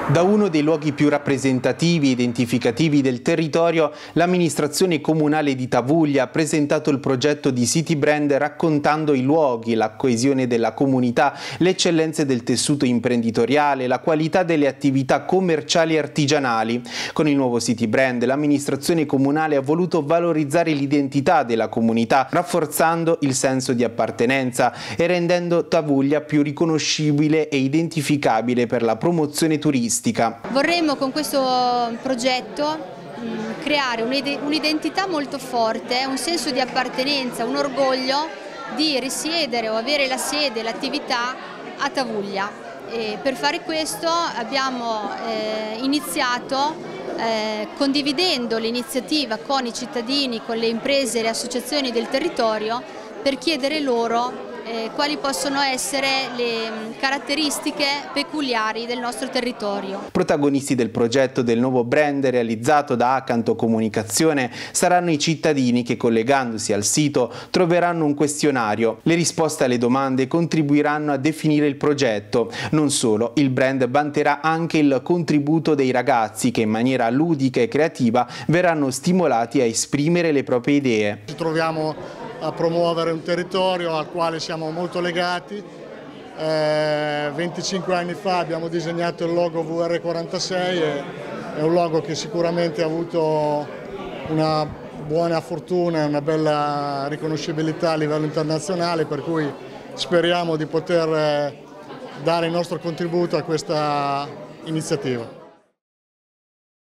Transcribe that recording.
Da uno dei luoghi più rappresentativi e identificativi del territorio, l'amministrazione comunale di Tavuglia ha presentato il progetto di City Brand raccontando i luoghi, la coesione della comunità, le eccellenze del tessuto imprenditoriale, la qualità delle attività commerciali e artigianali. Con il nuovo City Brand l'amministrazione comunale ha voluto valorizzare l'identità della comunità, rafforzando il senso di appartenenza e rendendo Tavuglia più riconoscibile e identificabile per la promozione turistica. Vorremmo con questo progetto creare un'identità molto forte, un senso di appartenenza, un orgoglio di risiedere o avere la sede, l'attività a Tavuglia. E per fare questo abbiamo iniziato condividendo l'iniziativa con i cittadini, con le imprese e le associazioni del territorio per chiedere loro quali possono essere le caratteristiche peculiari del nostro territorio. Protagonisti del progetto del nuovo brand realizzato da Acanto Comunicazione saranno i cittadini che, collegandosi al sito, troveranno un questionario. Le risposte alle domande contribuiranno a definire il progetto. Non solo, il brand vanterà anche il contributo dei ragazzi che in maniera ludica e creativa verranno stimolati a esprimere le proprie idee. Ci troviamo a promuovere un territorio al quale siamo molto legati. 25 anni fa abbiamo disegnato il logo VR46, è un logo che sicuramente ha avuto una buona fortuna e una bella riconoscibilità a livello internazionale, per cui speriamo di poter dare il nostro contributo a questa iniziativa.